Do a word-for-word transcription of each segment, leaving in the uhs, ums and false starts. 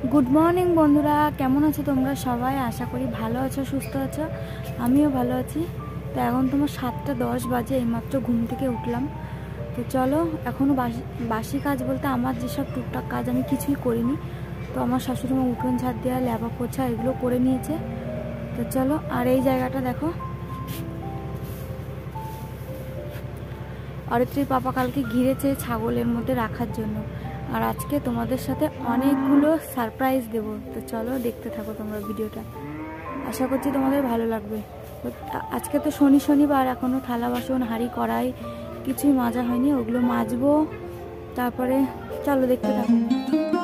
Good morning बंधुरा केमन आछो तोमरा सबाई आशा करी भालो आछो सुस्थ आछो आमिओ भालो आछि। तो एखन तोमार सातटा दस बाजे এইমাত্র घुम থেকে उठलाम। तो चलो एखोनो बासी बासी काज बोलते आमार जेसब टुकटाक काज आमि किछुई करिनि। तो आमार शाशुड़िमा उठोन झाड़ देওয়া লেপা पोछा एगुलो करे निয়েছে। तो चलो और এই জায়গাটা देखो অরিত্রীর पापा কালকে ঘিরেছে ছাগলের মধ্যে রাখার জন্য। और आज के तुम्हारे साथे अनेकगुलो सरप्राइज देव। तो चलो देखते थाको तोमरा भिडियोटा, आशा करछि तोमादेर भालो लागबे। आज के तो शनि शनिवार एखोनो थाला बासन हाड़ी कड़ाई किछुई माजा हयनि, ओगुलो মাজबो। तारपरे चलो देखते थाको।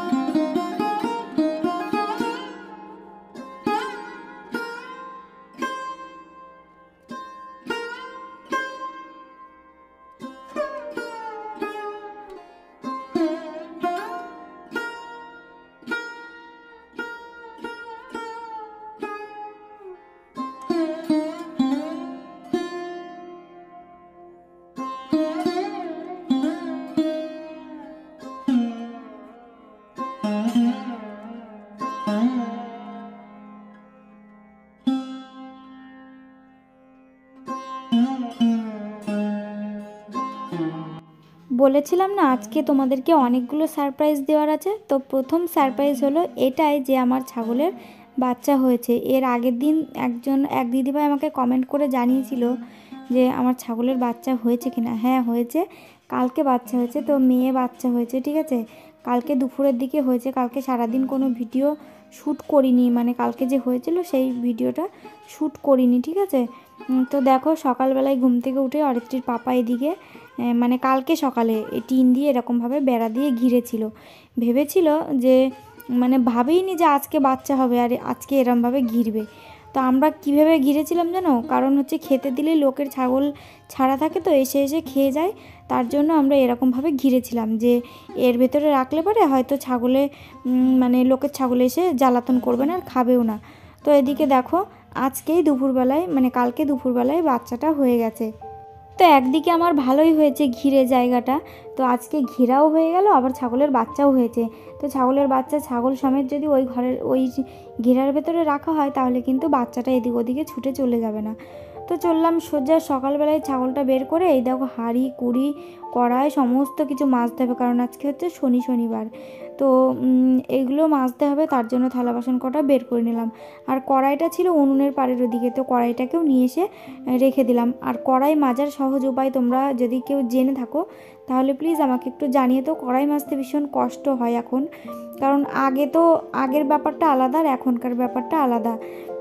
বলেছিলাম না আজকে তোমাদেরকে অনেকগুলো সারপ্রাইজ দেওয়ার আছে। তো প্রথম সারপ্রাইজ হলো এটাই যে আমার ছাগলের বাচ্চা হয়েছে। এর আগের দিন একজন এক দিদিভাই আমাকে কমেন্ট করে জানিয়েছিল যে আমার ছাগলের বাচ্চা হয়েছে কিনা। হ্যাঁ হয়েছে, কালকে বাচ্চা হয়েছে। তো মেয়ে বাচ্চা হয়েছে, ঠিক আছে। কালকে দুপুরের দিকে হয়েছে। কালকে সারাদিন কোনো ভিডিও শ্যুট করিনি, মানে কালকে যে হয়েছিল সেই ভিডিওটা শ্যুট করিনি, ঠিক আছে। তো দেখো সকালবেলায় ঘুম থেকে উঠে অরিত্রীর পাপা এদিকে মানে কালকে সকালে টিন দিয়ে এরকমভাবে বেড়া দিয়ে ঘিরেছিল। ভেবেছিল যে মানে ভাবেইনি যে আজকে বাচ্চা হবে আর আজকে এরমভাবে ঘিরবে। তো আমরা কীভাবে ঘিরেছিলাম জানো, কারণ হচ্ছে খেতে দিলে লোকের ছাগল ছাড়া থাকে তো এসে এসে খেয়ে যায়, তার জন্য আমরা এরকমভাবে ঘিরেছিলাম যে এর ভেতরে রাখলে পরে হয়তো ছাগলে মানে লোকের ছাগল এসে জ্বালাতন করবে না আর খাবেও না। তো এদিকে দেখো আজকেই দুপুরবেলায় মানে কালকে দুপুরবেলায় বাচ্চাটা হয়ে গেছে। তো একদিকে আমার ভালোই হয়েছে ঘিরে জায়গাটা, তো আজকে ঘেরাও হয়ে গেল আবার ছাগলের বাচ্চাও হয়েছে। তো ছাগলের বাচ্চা ছাগল সমেত যদি ওই ঘরের ওই ঘেরার ভেতরে রাখা হয় তাহলে কিন্তু বাচ্চাটা এদিক ওদিকে ছুটে চলে যাবে না। তো চললাম সোজা সকালবেলায় ছাগলটা বের করে এই দেখো হাঁড়ি কুড়ি কড়াই সমস্ত কিছু মাজতে হবে, কারণ আজকে হচ্ছে শনি শনিবার। তো এগুলো মাজতে হবে, তার জন্য থালা বাসন কটা বের করে নিলাম। আর কড়াইটা ছিল উনুনের পাড়ের ওদিকে, তো কড়াইটাকেও নিয়ে এসে রেখে দিলাম। আর কড়াই মাজার সহজ উপায় তোমরা যদি কেউ জেনে থাকো তাহলে প্লিজ আমাকে একটু জানিয়ে। তো কড়াই মাজতে ভীষণ কষ্ট হয় এখন, কারণ আগে তো আগের ব্যাপারটা আলাদা আর এখনকার ব্যাপারটা আলাদা।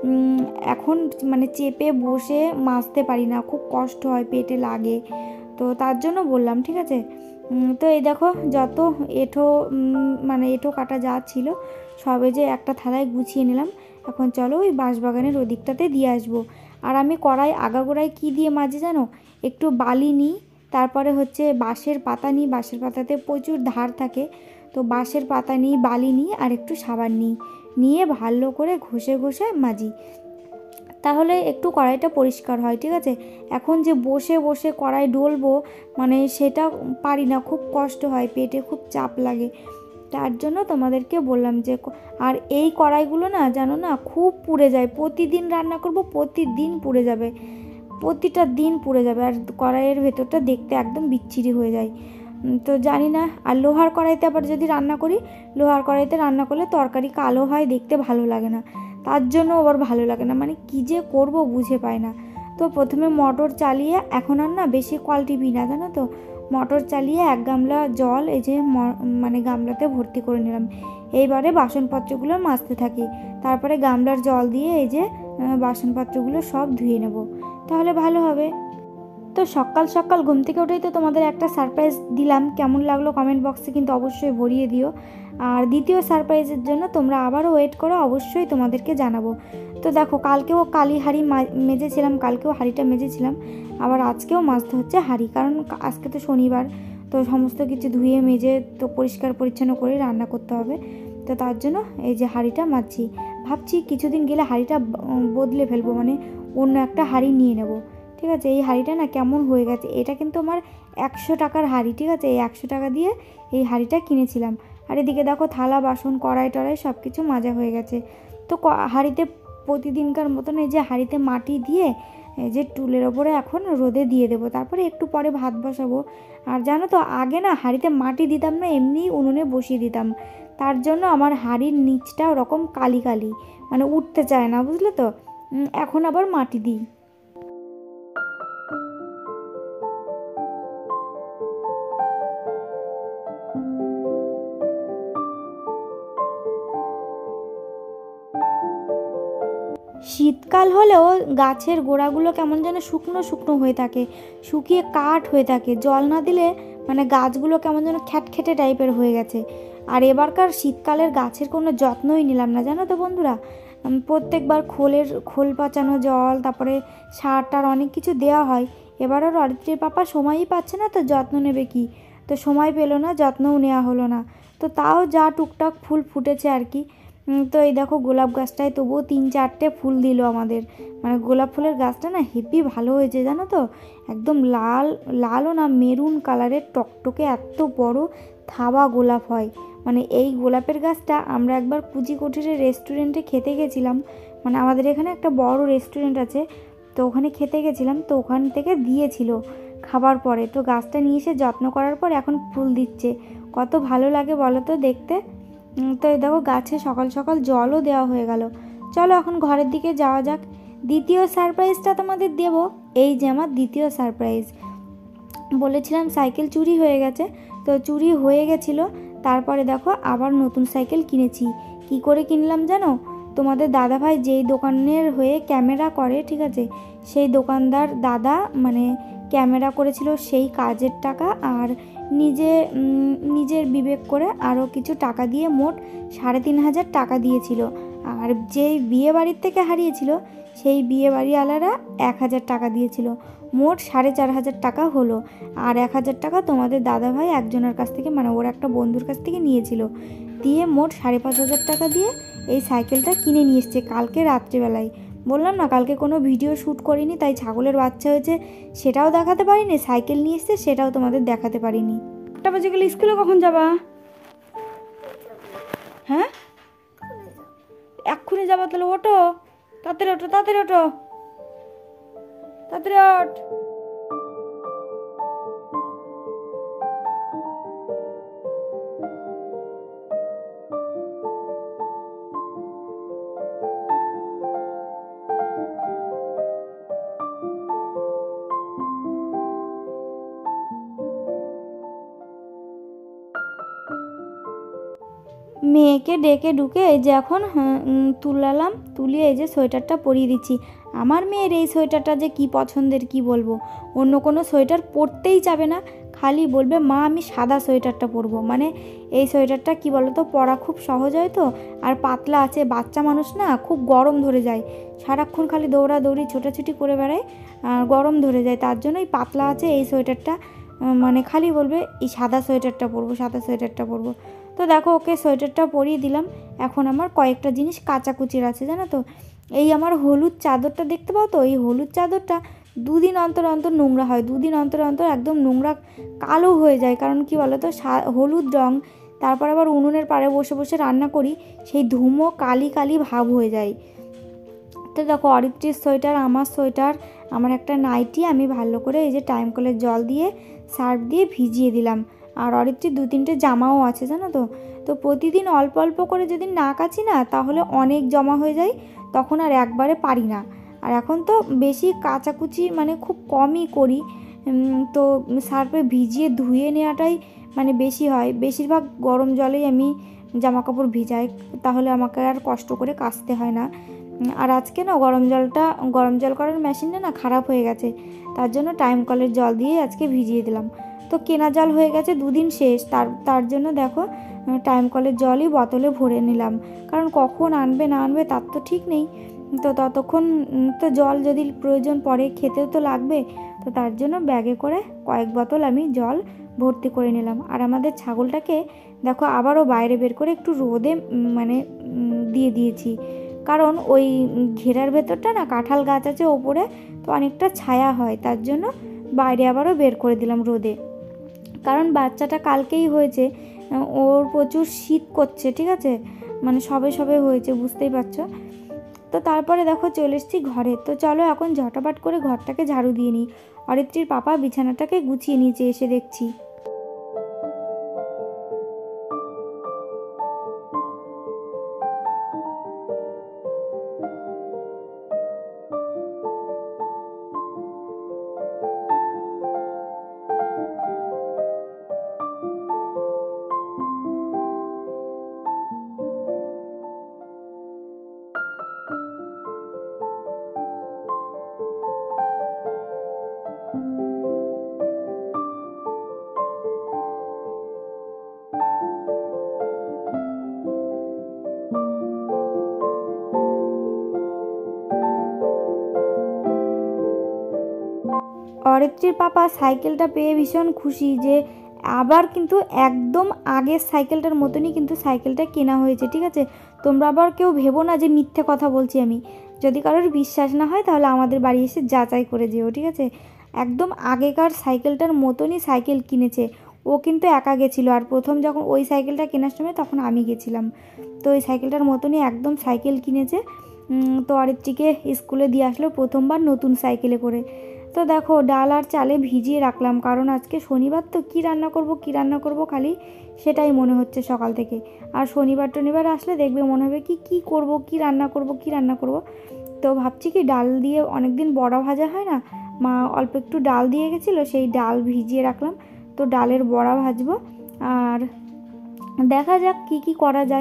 এখন মানে চেপে বসে মাজতে পারি না, খুব কষ্ট হয়, পেটে লাগে। তো তার জন্য বললাম, ঠিক আছে। তো এই দেখো যত এঁঠো মানে এঁঠো কাটা যা ছিল সবে যে একটা থালায় গুছিয়ে নিলাম। এখন চলো ওই বাঁশবাগানের ওই দিকটাতে দিয়ে আসবো। আর আমি কড়াই আগাগোড়ায় কী দিয়ে মাজি জানো, একটু বালি নিই, তারপরে হচ্ছে বাঁশের পাতা নিই, বাঁশের পাতাতে প্রচুর ধার থাকে। তো বাঁশের পাতা নিই, বালি নিই আর একটু সাবান নিই, নিয়ে ভালো করে ঘষে ঘষে মাজি, তাহলে একটু কড়াইটা পরিষ্কার হয়, ঠিক আছে। এখন যে বসে বসে কড়াই ডলবো মানে সেটা পারি না, খুব কষ্ট হয়, পেটে খুব চাপ লাগে। তার জন্য তোমাদেরকে বললাম যে আর এই কড়াইগুলো না জানো না খুব পুড়ে যায়। প্রতিদিন রান্না করব প্রতিদিন পুড়ে যাবে, প্রতিটা দিন পুড়ে যাবে। আর কড়াইয়ের ভেতরটা দেখতে একদম বিচ্ছিরি হয়ে যায়। তো জানি না। আর লোহার কড়াইতে আবার যদি রান্না করি, লোহার কড়াইতে রান্না করলে তরকারি কালো হয়, দেখতে ভালো লাগে না, তার জন্য আবার ভালো লাগে না, মানে কী যে করব বুঝে পাই না। তো প্রথমে মটর চালিয়ে, এখন আর না বেশি কল টিপি না জানো তো, মটর চালিয়ে এক গামলা জল এই যে মানে গামলাতে ভর্তি করে নিলাম। এইবারে বাসনপত্রগুলো মাজতে থাকি, তারপরে গামলার জল দিয়ে এই যে বাসনপত্রগুলো সব ধুয়ে নেব, তাহলে ভালো হবে। তো সকাল সকাল ঘুম থেকে উঠেই তো তোমাদের একটা সারপ্রাইজ দিলাম, কেমন লাগলো কমেন্ট বক্সে কিন্তু অবশ্যই ভরিয়ে দিও। আর দ্বিতীয় সারপ্রাইজের জন্য তোমরা আবারও ওয়েট করো, অবশ্যই তোমাদেরকে জানাবো। তো দেখো কালকেও কালি হাঁড়ি মেজেছিলাম, কালকেও হাঁড়িটা মেজেছিলাম, আবার আজকেও মাজতে হচ্ছে হাঁড়ি, কারণ আজকে তো শনিবার। তো সমস্ত কিছু ধুয়ে মেজে তো পরিষ্কার পরিচ্ছন্ন করে রান্না করতে হবে। তো তার জন্য এই যে হাঁড়িটা মাজছি। ভাবছি কিছুদিন গেলে হাঁড়িটা বদলে ফেলবো, মানে অন্য একটা হাঁড়ি নিয়ে নেব। ঠিক আছে। এই হাঁড়িটা না কেমন হয়ে গেছে, এটা কিন্তু আমার একশো টাকার হাঁড়ি। ঠিক আছে, এই একশো টাকা দিয়ে এই হাঁড়িটা কিনেছিলাম। আর এদিকে দেখো থালা বাসন কড়াই টড়াই সব কিছু মাজা হয়ে গেছে। তো হাঁড়িতে প্রতিদিনকার মতন এই যে হাঁড়িতে মাটি দিয়ে এই যে টুলের ওপরে এখন রোদে দিয়ে দেবো, তারপরে একটু পরে ভাত বসাবো। আর জানো তো আগে না হাঁড়িতে মাটি দিতাম না, এমনি উনুনে বসিয়ে দিতাম, তার জন্য আমার হাঁড়ির নিচটা ওরকম কালি কালি, মানে উঠতে চায় না, বুঝলে তো। এখন আবার মাটি দিই। শীতকাল হলেও গাছের গোড়াগুলো কেমন যেন শুকনো শুকনো হয়ে থাকে, শুকিয়ে কাঠ হয়ে থাকে, জল না দিলে মানে গাছগুলো কেমন যেন খ্যাটখেটে টাইপের হয়ে গেছে। আর এবারকার শীতকালের গাছের কোনো যত্নই নিলাম না, জানো তো বন্ধুরা। প্রত্যেকবার খোলের খোল পাচানো জল, তারপরে সার টার অনেক কিছু দেওয়া হয়। এবার আর অরিত্রীর পাপা সময়ই পাচ্ছে না, তো যত্ন নেবে কি, তো সময় পেলো না, যত্নও নেওয়া হলো না। তো তাও যা টুকটাক ফুল ফুটেছে আর কি। তো এই দেখো গোলাপ গাছটায় তবুও তিন চারটে ফুল দিল আমাদের, মানে গোলাপ ফুলের গাছটা না হেভি ভালো হয়েছে জানো তো। একদম লাল লালও না, মেরুন কালারের টকটকে এত বড় থাবা গোলাপ হয়। মানে এই গোলাপের গাছটা আমরা একবার কুচিকুঠিরের রেস্টুরেন্টে খেতে গেছিলাম, মানে আমাদের এখানে একটা বড় রেস্টুরেন্ট আছে, তো ওখানে খেতে গেছিলাম, তো ওখান থেকে দিয়েছিল খাবার পরে। তো গাছটা নিয়ে এসে যত্ন করার পর এখন ফুল দিচ্ছে, কত ভালো লাগে বলো তো দেখতে। তো এই দেখো গাছে সকাল সকাল জলও দেওয়া হয়ে গেল। চলো এখন ঘরের দিকে যাওয়া যাক। দ্বিতীয় সারপ্রাইজটা তোমাদের দেব। এই যে আমার দ্বিতীয় সারপ্রাইজ, বলেছিলাম সাইকেল চুরি হয়ে গেছে, তো চুরি হয়ে গেছিলো, তারপরে দেখো আবার নতুন সাইকেল কিনেছি। কি করে কিনলাম জানো? তোমাদের দাদাভাই যেই দোকানের হয়ে ক্যামেরা করে, ঠিক আছে, সেই দোকানদার দাদা মানে ক্যামেরা করেছিল, সেই কাজের টাকা আর নিজে নিজের বিবেক করে আরও কিছু টাকা দিয়ে মোট সাড়ে তিন হাজার টাকা দিয়েছিল। আর যেই বিয়ে বাড়ির থেকে হারিয়েছিল সেই বিয়ে বাড়িওয়ালারা এক হাজার টাকা দিয়েছিল, মোট সাড়ে চার হাজার টাকা হলো। আর এক হাজার টাকা তোমাদের দাদাভাই একজনের কাছ থেকে, মানে ওর একটা বন্ধুর কাছ থেকে নিয়েছিল, দিয়ে মোট সাড়ে পাঁচ হাজার টাকা দিয়ে এই সাইকেলটা কিনে নিয়ে এসছে কালকে রাত্রিবেলায়। বললাম না কালকে কোনো ভিডিও শ্যুট করিনি, তাই ছাগলের বাচ্চা হয়েছে সেটাও দেখাতে পারিনি, সাইকেল নিয়ে এসছে সেটাও তোমাদের দেখাতে পারিনি। একটা বাজে গেলে স্কুলে কখন যাবা? হ্যাঁ এক্ষুনি যাবা, তাহলে ওঠো, তাড়াতাড়ি ওঠো, তাড়াতাড়ি ওঠো, তাড়াতাড়ি ওঠ। মেয়েকে ডেকে ঢুকে এই যে এখন তুলালাম, তুলিয়ে এই যে সোয়েটারটা পরিয়ে দিচ্ছি। আমার মেয়ের এই সোয়েটারটা যে কি পছন্দের কি বলবো, অন্য কোনো সোয়েটার পরতেই যাবে না, খালি বলবে মা আমি সাদা সোয়েটারটা পরবো। মানে এই সোয়েটারটা কি বলো তো, পরা খুব সহজ হয় তো, আর পাতলা আছে, বাচ্চা মানুষ না, খুব গরম ধরে যায়, সারাক্ষণ খালি দৌড়াদৌড়ি ছোটাছুটি করে বেড়ায়, আর গরম ধরে যায়, তার জন্য এই পাতলা আছে এই সোয়েটারটা, মানে খালি বলবে এই সাদা সোয়েটারটা পরবো, সাদা সোয়েটারটা পরবো। তো দেখো ওকে সোয়েটারটা পরিয়ে দিলাম। এখন আমার কয়েকটা জিনিস কাচাকুচির আছে জানো তো। এই আমার হলুদ চাদরটা দেখতে পাও তো, এই হলুদ চাদরটা দুদিন অন্তর অন্তর নোংরা হয়, দুদিন অন্তর অন্তর একদম নোংরা কালো হয়ে যায়। কারণ কি বলো তো, হলুদ রং, তারপর আবার উনুনের পাড়ে বসে বসে রান্না করি, সেই ধুমো কালি কালি ভাব হয়ে যায়। তো দেখো অরিত্রীর সোয়েটার, আমার সোয়েটার, আমার একটা নাইটি আমি ভালো করে এই যে টাইম কলের জল দিয়ে সার্ফ দিয়ে ভিজিয়ে দিলাম। আর অরিত্রীর দু তিনটে জামাও আছে জানো তো। তো প্রতিদিন অল্প অল্প করে যদি না কাচি না, তাহলে অনেক জমা হয়ে যায়, তখন আর একবারে পারি না। আর এখন তো বেশি কাচাকুচি মানে খুব কমই করি, তো সার্ফে ভিজিয়ে ধুয়ে নেওয়াটাই মানে বেশি হয়। বেশিরভাগ গরম জলেই আমি জামা কাপড় ভিজাই, তাহলে আমাকে আর কষ্ট করে কাচতে হয় না। আর আজকে না গরম জলটা, গরম জল করার মেশিনটা না খারাপ হয়ে গেছে, তার জন্য টাইম কলের জল দিয়ে আজকে ভিজিয়ে দিলাম। তো কেনা জল হয়ে গেছে দুদিন শেষ, তার তার জন্য দেখো টাইম কলের জলই বোতলে ভরে নিলাম, কারণ কখন আনবে না আনবে তার তো ঠিক নেই। তো ততক্ষণ তো জল যদি প্রয়োজন পড়ে খেতেও তো লাগবে, তো তার জন্য ব্যাগে করে কয়েক বোতল আমি জল ভর্তি করে নিলাম। আর আমাদের ছাগলটাকে দেখো আবারও বাইরে বের করে একটু রোদে মানে দিয়ে দিয়েছি, কারণ ওই ঘেরার ভেতরটা না কাঁঠাল গাছ আছে ওপরে, তো অনেকটা ছায়া হয়, তার জন্য বাইরে আবারও বের করে দিলাম রোদে। কারণ বাচ্চাটা কালকেই হয়েছে, ওর প্রচুর শীত করছে, ঠিক আছে, মানে সবে সবে হয়েছে, বুঝতেই পারছো। তো তারপরে দেখো চলে এসেছি ঘরে। তো চলো এখন ঝটাপট করে ঘরটাকে ঝাড়ু দিয়ে নিই। অরিত্রীর পাপা বিছানাটাকে গুছিয়ে নিয়েছে এসে দেখছি। অরিত্রীর পাপা সাইকেলটা পেয়ে ভীষণ খুশি যে আবার কিন্তু একদম আগের সাইকেলটার মতনই কিন্তু সাইকেলটা কেনা হয়েছে, ঠিক আছে। তোমরা আবার কেউ ভেবো না যে মিথ্যে কথা বলছি আমি। যদি কারোর বিশ্বাস না হয় তাহলে আমাদের বাড়ি এসে যাচাই করে যেও, ঠিক আছে। একদম আগেকার সাইকেলটার মতনই সাইকেল কিনেছে। ও কিন্তু একা গেছিলো, আর প্রথম যখন ওই সাইকেলটা কেনার সময় তখন আমি গেছিলাম। তো ওই সাইকেলটার মতনই একদম সাইকেল কিনেছে। তো অরিত্রীকে স্কুলে দিয়ে আসলো প্রথমবার নতুন সাইকেলে করে। তো দেখো ডাল আর চালে ভিজিয়ে রাখলাম, কারণ আজকে শনিবার তো কী রান্না করব কী রান্না করব খালি সেটাই মনে হচ্ছে সকাল থেকে। আর শনিবার টনিবার আসলে দেখবে মনে হবে কি কী করব কী রান্না করব কী রান্না করব। তো ভাবছি কি ডাল দিয়ে অনেক দিন বড়া ভাজা হয় না, মা অল্প একটু ডাল দিয়ে গেছিলো, সেই ডাল ভিজিয়ে রাখলাম। তো ডালের বড়া ভাজবো, আর দেখা যাক কি কি করা যায়।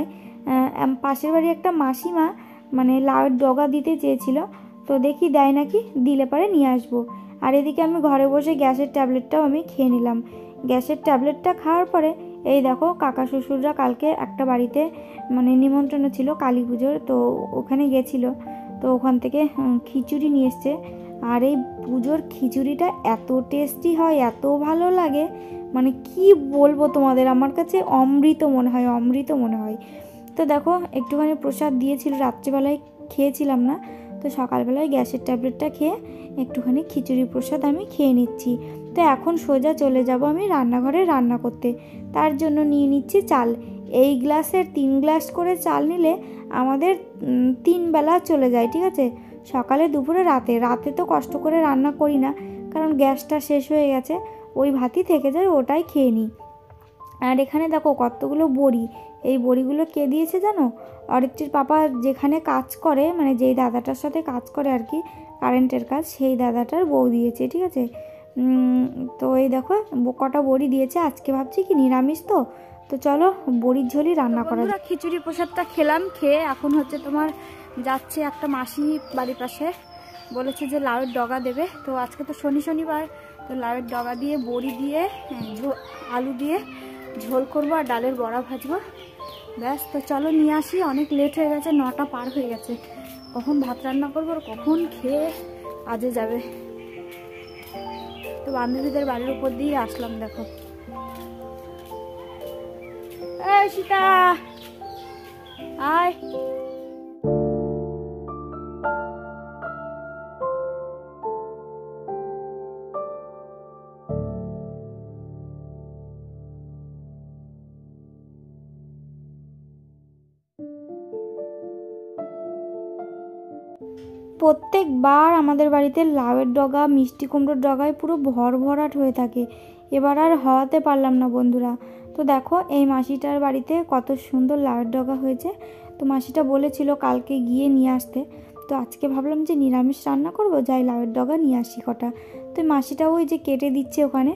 পাশের বাড়ি একটা মাসিমা মানে লাউয়ের ডগা দিতে চেয়েছিল, তো দেখি দেয় নাকি, দিলে পরে নিয়ে আসবো। আর এদিকে আমি ঘরে বসে গ্যাসের ট্যাবলেটটাও আমি খেয়ে নিলাম। গ্যাসের ট্যাবলেটটা খাওয়ার পরে এই দেখো কাকা শ্বশুররা কালকে একটা বাড়িতে মানে নিমন্ত্রণ ছিল কালী পুজোর, তো ওখানে গেছিলো। তো ওখান থেকে খিচুড়ি নিয়ে এসছে। আর এই পুজোর খিচুড়িটা এত টেস্টি হয়, এত ভালো লাগে, মানে কি বলবো তোমাদের, আমার কাছে অমৃত মনে হয়, অমৃত মনে হয়। তো দেখো একটুখানি প্রসাদ দিয়েছিল, রাত্রিবেলায় খেয়েছিলাম না, তো সকালবেলায় গ্যাসের ট্যাবলেটটা খেয়ে একটুখানি খিচুড়ি প্রসাদ আমি খেয়ে নিচ্ছি। তো এখন সোজা চলে যাব আমি রান্নাঘরে রান্না করতে। তার জন্য নিয়ে নিচ্ছি চাল। এই গ্লাসের তিন গ্লাস করে চাল নিলে আমাদের তিন বেলা চলে যায়, ঠিক আছে। সকালে দুপুরে রাতে রাতে তো কষ্ট করে রান্না করি না, কারণ গ্যাসটা শেষ হয়ে গেছে, ওই ভাতই থেকে যায়, ওটাই খেয়ে নিই। আর এখানে দেখো কতগুলো বড়ি, এই বড়িগুলো কে দিয়েছে জানো? অরিত্রীর পাপা যেখানে কাজ করে, মানে যেই দাদাটার সাথে কাজ করে আর কি, কারেন্টের কাজ, সেই দাদাটার বউ দিয়েছে, ঠিক আছে। তো এই দেখো কটা বড়ি দিয়েছে। আজকে ভাবছি কি নিরামিষ তো তো চলো বড়ির ঝোলই রান্না করা যায়। খিচুড়ি প্রসাদটা খেলাম, খেয়ে এখন হচ্ছে তোমার যাচ্ছে একটা মাসি বাড়ির পাশে, বলেছে যে লাউয়ের ডগা দেবে। তো আজকে তো শনি শনিবার, তো লাউয়ের ডগা দিয়ে বড়ি দিয়ে আলু দিয়ে ঝোল করবো আর ডালের বড়া ভাজবো, ব্যাস। তো চলো নিয়ে আসি, অনেক লেট হয়ে গেছে, নটা পার হয়ে গেছে, কখন ভাত রান্না করবো আর কখন খেয়ে আজে যাবে। তো বান্ধবীদের বাড়ির উপর দিয়ে আসলাম, দেখো এই সীতা আয়। প্রত্যেকবার আমাদের বাড়িতে লাউয়ের ডগা মিষ্টি কুমড়োর ডগায় পুরো ভর ভরাট হয়ে থাকে, এবার আর হওয়াতে পারলাম না বন্ধুরা। তো দেখো এই মাসিটার বাড়িতে কত সুন্দর লাউয়ের ডগা হয়েছে। তো মাসিটা বলেছিল কালকে গিয়ে নিয়ে আসতে, তো আজকে ভাবলাম যে নিরামিষ রান্না করব, যাই লাউয়ের ডগা নিয়ে আসি কটা। তো মাসিটা ওই যে কেটে দিচ্ছে ওখানে।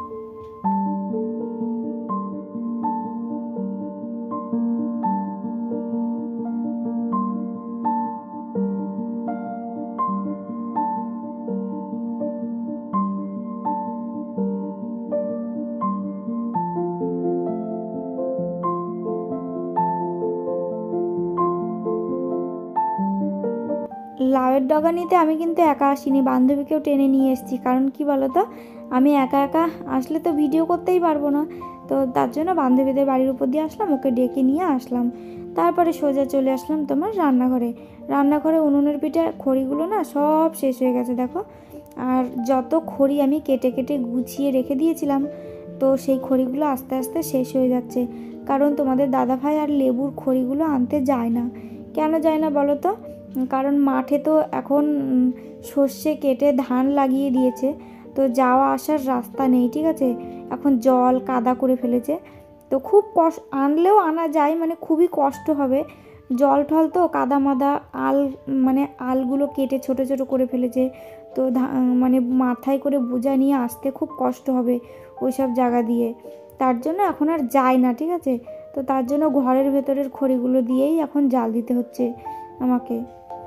লাউয়ের ডগা নিতে আমি কিন্তু একা আসিনি, বান্ধবীকেও টেনে নিয়ে এসেছি। কারণ কি বলো তো, আমি একা একা আসলে তো ভিডিও করতেই পারবো না, তো তার জন্য বান্ধবীদের বাড়ির উপর দিয়ে আসলাম, ওকে ডেকে নিয়ে আসলাম। তারপরে সোজা চলে আসলাম তোমার রান্নাঘরে। রান্নাঘরে উনুনের পিঠে খড়িগুলো না সব শেষ হয়ে গেছে দেখো। আর যত খড়ি আমি কেটে কেটে গুছিয়ে রেখে দিয়েছিলাম, তো সেই খড়িগুলো আস্তে আস্তে শেষ হয়ে যাচ্ছে, কারণ তোমাদের দাদাভাই আর লেবুর খড়িগুলো আনতে যায় না। কেন যায় না বলো তো? কারণ মাঠে তো এখন সর্ষে কেটে ধান লাগিয়ে দিয়েছে, তো যাওয়া আসার রাস্তা নেই, ঠিক আছে, এখন জল কাদা করে ফেলেছে, তো খুব কষ্ট, আনলেও আনা যায় মানে খুবই কষ্ট হবে, জল ঠল তো কাদা মাদা, আল মানে আলগুলো কেটে ছোট ছোট করে ফেলেছে, তো মানে মাথায় করে বোঝা নিয়ে আসতে খুব কষ্ট হবে ওই সব জায়গা দিয়ে, তার জন্য এখন আর যায় না, ঠিক আছে। তো তার জন্য ঘরের ভেতরের খড়িগুলো দিয়েই এখন জাল দিতে হচ্ছে আমাকে।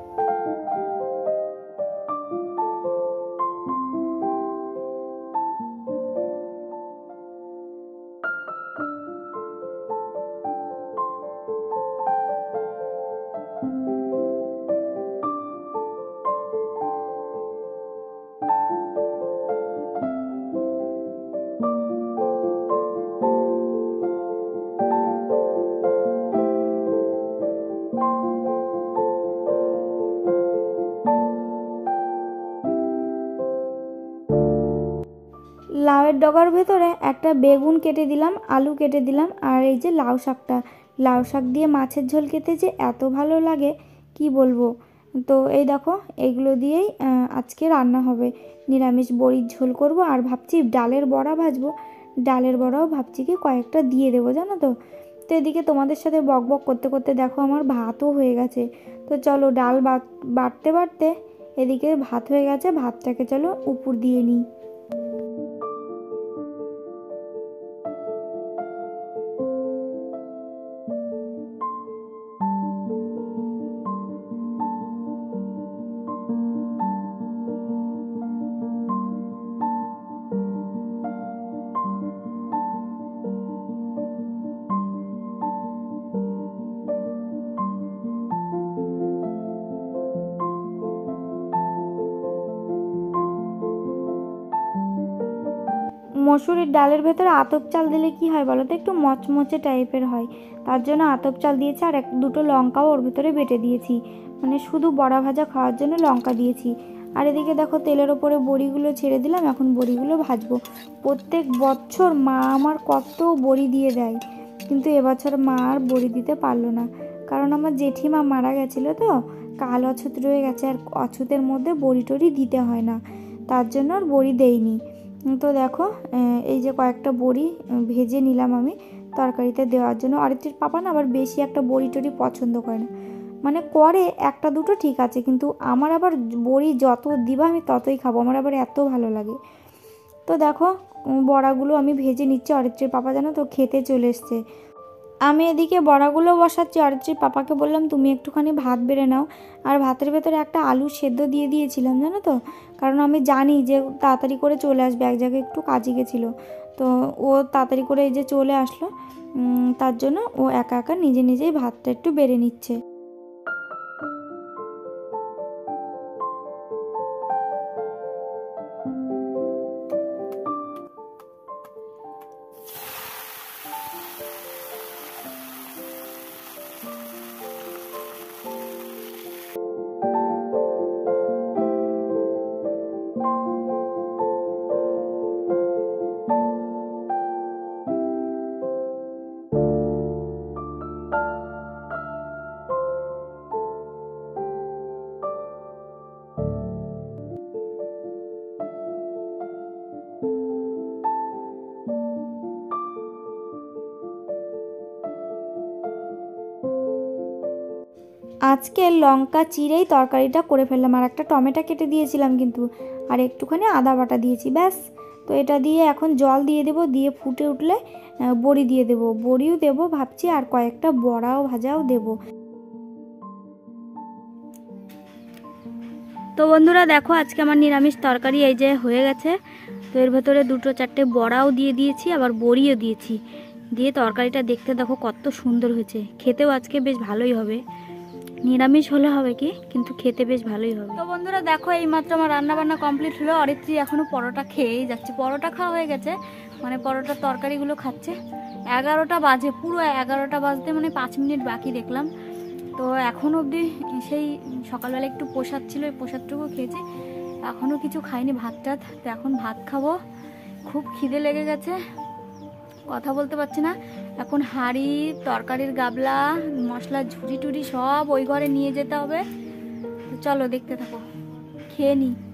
লাউয়ের ডগার ভেতরে একটা বেগুন কেটে দিলাম, আলু কেটে দিলাম, আর এই যে লাউ শাকটা, লাউ শাক দিয়ে মাছের ঝোল খেতে যে এত ভালো লাগে কি বলবো। তো এই দেখো এইগুলো দিয়েই আজকে রান্না হবে, নিরামিষ বড়ির ঝোল করব, আর ভাবছি ডালের বড়া ভাজবো, ডালের বড়াও ভাবছি কি কয়েকটা দিয়ে দেবো, জানো তো। তো এদিকে তোমাদের সাথে বক বক করতে করতে দেখো আমার ভাতও হয়ে গেছে। তো চলো ডাল বাটতে বাটতে এদিকে ভাত হয়ে গেছে, ভাতটাকে চলো উপর দিয়ে নিই। মসুরির ডালের ভেতরে আতপ চাল দিলে কি হয় বলো তো, একটু মচমচে টাইপের হয়, তার জন্য আতপ চাল দিয়েছি, আর এক দুটো লঙ্কাও ওর ভেতরে বেটে দিয়েছি, মানে শুধু বড়া ভাজা খাওয়ার জন্য লঙ্কা দিয়েছি। আর এদিকে দেখো তেলের ওপরে বড়িগুলো ছেড়ে দিলাম, এখন বড়িগুলো ভাজবো। প্রত্যেক বছর মা আমার কত বড়ি দিয়ে দেয়, কিন্তু এবছর মা আর বড়ি দিতে পারলো না, কারণ আমার জেঠিমা মারা গেছিলো তো, কাল অছুত রয়ে গেছে, আর অছুতের মধ্যে বড়ি টড়ি দিতে হয় না, তার জন্য আর বড়ি দেইনি। তো দেখো এই যে কয়েকটা বড়ি ভেজে নিলাম আমি তরকারিতে দেওয়ার জন্য। অরিত্রীর পাপা না আবার বেশি একটা বড়ি টড়ি পছন্দ করে না, মানে করে একটা দুটো ঠিক আছে, কিন্তু আমার আবার বড়ি যত দিবা আমি ততই খাবো, আমার আবার এত ভালো লাগে। তো দেখো বড়াগুলো আমি ভেজে নিচ্ছি, অরিত্রীর পাপা জানো তো খেতে চলে এসছে। আমি এদিকে বড়াগুলো বসাচ্ছি, অরিত্রীর পাপাকে বললাম তুমি একটুখানি ভাত বেড়ে নাও, আর ভাতের ভেতরে একটা আলু সেদ্ধ দিয়ে দিয়েছিলাম জানো তো, কারণ আমি জানি যে তাড়াতাড়ি করে চলে আসবে, এক জায়গায় একটু কাজে গেছিলো, তো ও তাড়াতাড়ি করে এই যে চলে আসলো, তার জন্য ও একা একা নিজে নিজেই ভাতটা একটু বেড়ে নিচ্ছে। আজকে লঙ্কা চিরেই তরকারিটা করে ফেললাম, আর একটা টমেটো কেটে দিয়েছিলাম কিন্তু, আর একটুখানি আদা বাটা দিয়েছি, ব্যাস। তো এটা দিয়ে এখন জল দিয়ে দেবো, দিয়ে ফুটে উঠলে বড়ি দিয়ে দেবো, বড়িও দেবো ভাবছি, আর কয়েকটা বড়াও ভাজাও দেবো। তো বন্ধুরা দেখো আজকে আমার নিরামিষ তরকারি এই যে হয়ে গেছে, তো এর ভেতরে দুটো চারটে বড়াও দিয়ে দিয়েছি, আবার বড়িও দিয়েছি, দিয়ে তরকারিটা দেখতে দেখো কত সুন্দর হয়েছে, খেতেও আজকে বেশ ভালোই হবে, নিরামিষ হলে হবে কি কিন্তু খেতে বেশ ভালোই হবে। তো বন্ধুরা দেখো এইমাত্র আমার রান্না বান্না কমপ্লিট হলো, অরিত্রী এখনো পরোটা খেয়েই যাচ্ছে, পরোটা খাওয়া হয়ে গেছে, মানে পরোটার তরকারিগুলো খাচ্ছে। এগারোটা বাজে, পুরো এগারোটা বাজতে মানে পাঁচ মিনিট বাকি দেখলাম। তো এখন অবধি সেই সকালবেলা একটু প্রসাদ ছিল, ওই প্রসাদটুকু খেয়েছি, এখনও কিছু খাইনি ভাত টাত, তো এখন ভাত খাবো, খুব খিদে লেগে গেছে, কথা বলতে পারছি না। এখন হাঁড়ি, তরকারির গাবলা, মশলার ঝুড়ি টুড়ি সব ওই ঘরে নিয়ে যেতে হবে। তো চলো দেখতে থাকো, খেয়ে নিই।